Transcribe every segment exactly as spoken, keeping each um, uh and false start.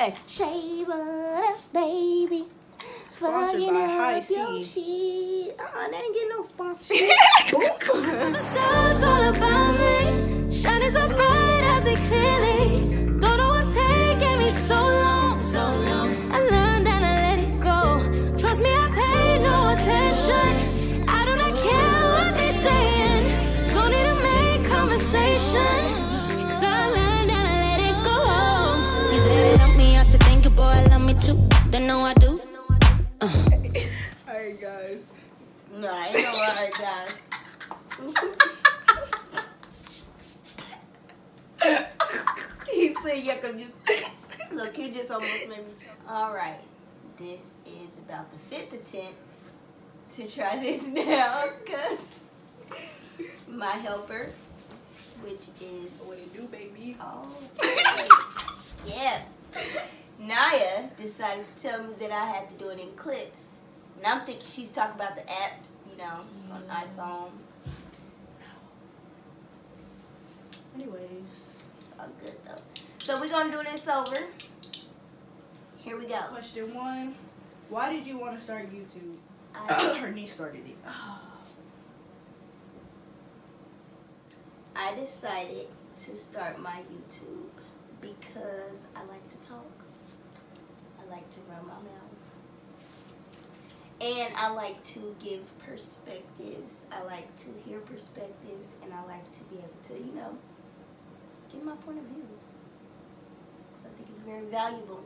Hey, shave up, baby. Sponsored by High Your C. shit. Uh-uh, they ain't getting no sponsorship. The stars all about me, shining so bright I see clearly. Don't know what's taking me so long, so long. I learned and I let it go. Trust me, I pay no attention. I do not care what they saying. Don't need to make conversation. Cause I learned and I let it go. He said he love me, I said thank you, boy, I love me too. Then know I do. Uh. Alright, guys. No, I ain't no alright, guys. He put yeah, cause you look, he just almost made me. Alright. This is about the fifth attempt to try this now, cause my helper, which is What it do, baby? oh yeah. Naya decided to tell me that I had to do it in clips. And I'm thinking she's talking about the app, you know, on iPhone. Anyways. It's all good though. So we're gonna do this over. Here we go. Question one. Why did you want to start YouTube? I, Her niece started it. I decided to start my YouTube because I like to talk. I like to run my mouth. And I like to give perspectives. I like to hear perspectives, and I like to be able to, you know, give my point of view. Because I think it's very valuable.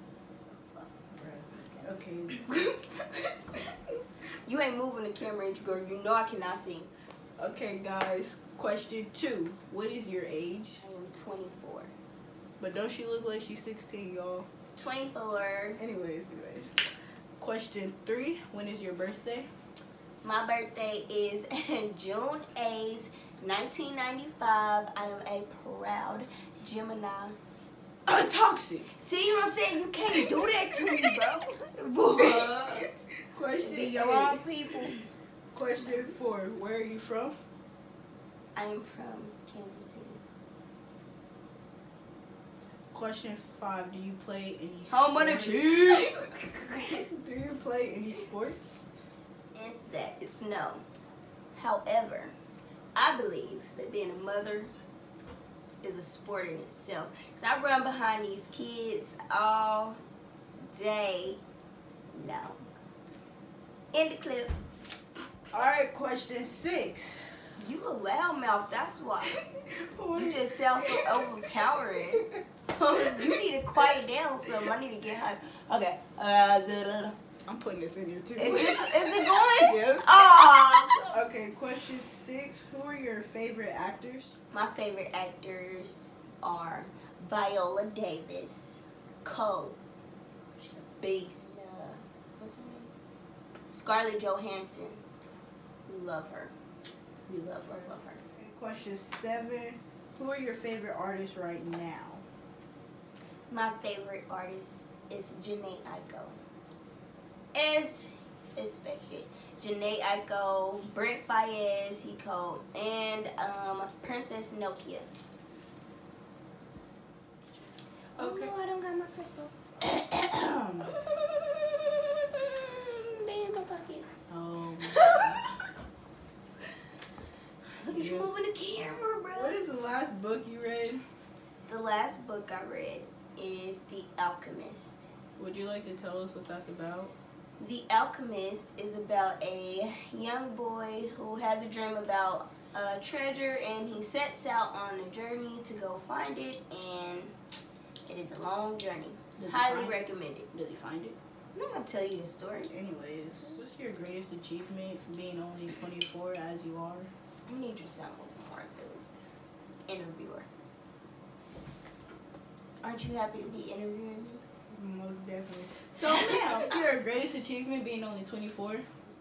Okay. You ain't moving the camera, girl. You know I cannot see. Okay, guys. Question two. What is your age? I am twenty-four. But don't she look like she's sixteen, y'all? twenty-four. Anyways, anyways. Question three. When is your birthday? My birthday is June eighth, nineteen ninety-five. I am a proud Gemini. Uh, toxic. See what I'm saying? You can't do that to me, bro. Boy. Question Be your eight. own people. Question four. Where are you from? I am from Kansas City. Question five. Do you play any Home of the sports? Chiefs. Do you play any sports? It's that. It's no. However, I believe that being a mother is a sport in itself. Because I run behind these kids all day long. In the clip. Alright, question six. You a loudmouth, that's why. You just sound so overpowering. You need to quiet down some. I need to get high. Okay. Uh, da, da, da. I'm putting this in here too. Is, this, is it going? Yeah. Oh. Okay, question six. Who are your favorite actors? My favorite actors are Viola Davis, Cole, she's a beast. Uh, what's her name? Scarlett Johansson. We love her. We love her. Love her. Okay, question seven. Who are your favorite artists right now? My favorite artist is Janae Aiko. As expected, Janae Aiko, Brent Fayez, he called, and um, Princess Nokia. Okay. Oh no, I don't got my crystals. They in my pocket. Um, Look at you moving the camera, bro. what is the last book you read? The last book I read is The Alchemist. Would you like to tell us what that's about? The Alchemist is about a young boy who has a dream about a treasure, and he sets out on a journey to go find it, and it is a long journey. Did he Highly find it? recommend it. Did he find it? I'm not gonna tell you the story. Anyways, what's your greatest achievement being only twenty-four as you are? I need your sound more enthused. Interviewer. Aren't you happy to be interviewing me? Most definitely. So now, what's your greatest achievement being only twenty-four?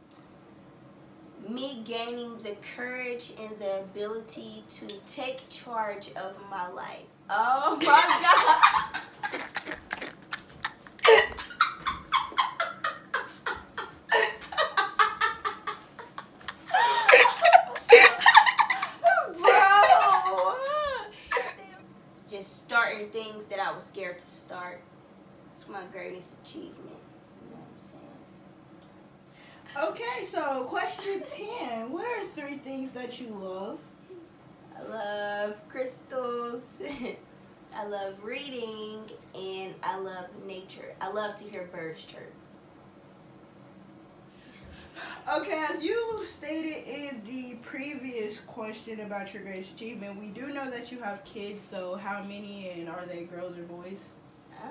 Me gaining the courage and the ability to take charge of my life. Oh my God. Bro. Just starting things that I was scared to start. my greatest achievement. You know what I'm saying? Okay, so question ten. What are three things that you love? I love crystals. I love reading, and I love nature. I love to hear birds chirp. Okay, as you stated in the previous question about your greatest achievement, we do know that you have kids, so how many, and are they girls or boys? Uh,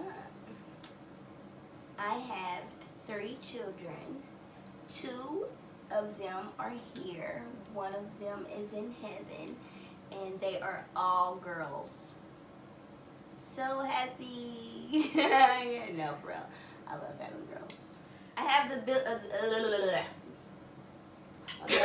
I have three children. Two of them are here. One of them is in heaven, and they are all girls. So happy. Yeah, no, for real. I love having girls. I have the bill. Uh, uh, okay.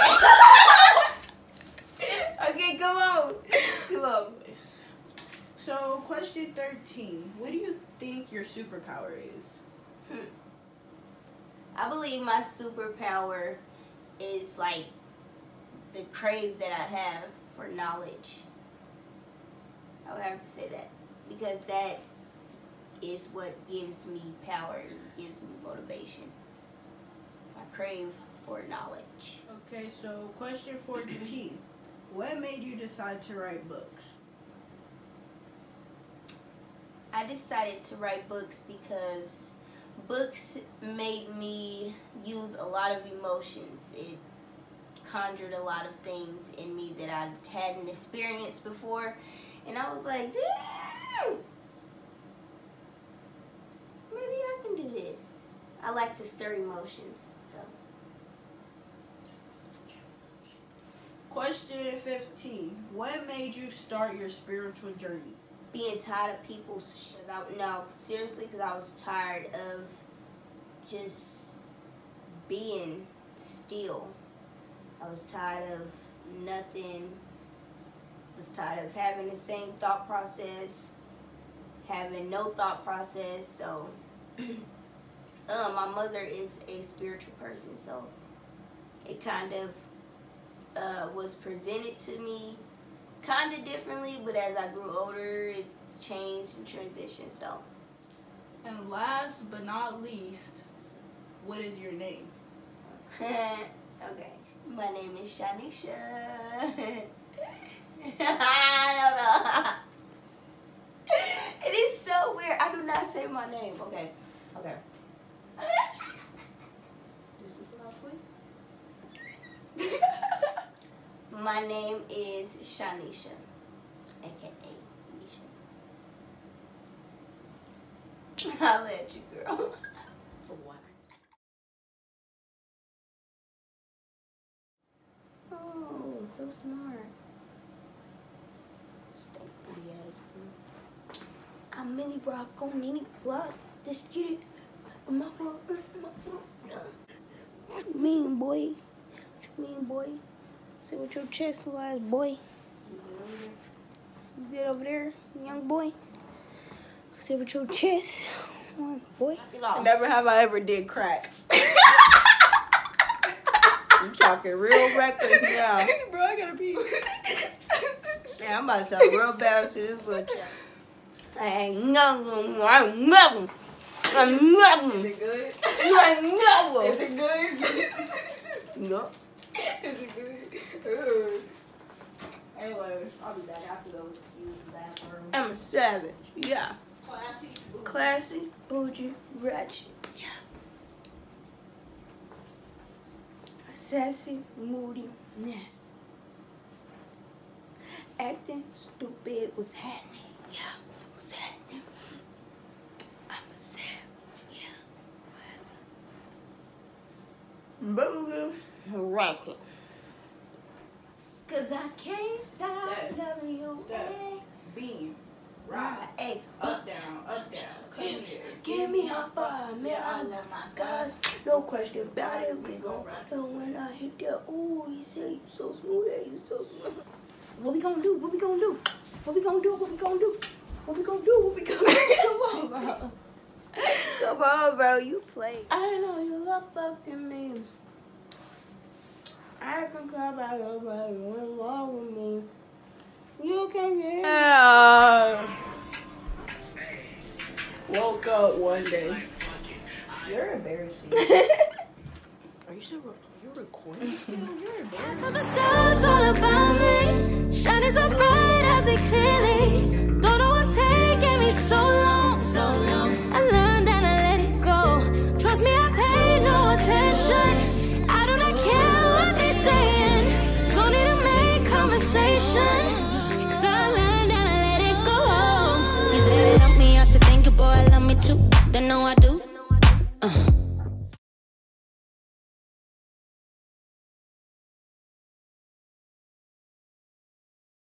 Okay, come on. Come on. So, question thirteen. What do you think your superpower is? Hmm. I believe my superpower is like the crave that I have for knowledge. I would have to say that. Because that is what gives me power and gives me motivation. I crave for knowledge. Okay, so question fourteen. What made you decide to write books? I decided to write books because books made me use a lot of emotions. It conjured a lot of things in me that I hadn't experienced before. And I was like, damn, maybe I can do this. I like to stir emotions, so. Question fifteen. What made you start your spiritual journey? Being tired of people's shit. I, no, seriously, because I was tired of just being still. I was tired of nothing. I was tired of having the same thought process, having no thought process. So, um, my mother is a spiritual person, so it kind of uh, was presented to me kind of differently, but as I grew older, it changed and transitioned, so. And last but not least, what is your name? Okay, my name is Shanisha. I don't know. It is so weird. I do not say my name. Okay, okay. My name is Shanisha, aka Nisha. I'll let you, girl. Oh, so smart. Stank booty ass girl. I'm Millie Brock on any block. Let's get it. My, my, my, my. What you mean, boy? What you mean, boy? Say what your chest was, boy. You get over there, young boy. Say what your chest was, boy. Never have I ever did crack. You talking real reckless now. Bro, I gotta pee. Man, I'm about to talk real bad to this little child. I ain't nothing. I ain't nothing. I'm nothing. Is it good? I ain't nothing. Is it good? No. Is it good? Ugh. Anyways, I'll be back after those use the bathroom. I'm a savage. Yeah. Classy. Classy, bougie, ratchet. Yeah. Sassy, moody, nasty. Acting stupid, what's happening? Yeah, what's happening? I'm a savage. Yeah. Booger, rocket. Cause I can't stop Step. loving you. Step. Hey. Beam. Right. Hey, Up, down, up, down. Come Give, here. give me high five, man. I love my guys. No question about it. We gon' know when I hit that. Ooh, he said you so smooth. Hey, you so smooth. What we gonna do? What we gonna do? What we gonna do? What we gonna do? What we gonna do? What we gonna do? Come on, bro. Come on, bro. You play. I know you love fucking me. I can cry about your brother in love with me. You can get. Yeah. Woke up. No, one day. You're embarrassing. Are you still re you recording? You're embarrassing. To the stars all about me, shining so bright I see clearly. Don't know what's taking me so long, so long. I learned and I let it go. Trust me, I pay no attention. I do not care what they're saying. Don't need to make conversation. Cause I learned and I let it go. He said he love me, I said thank you, boy, I love me too. Then know I do. Uh.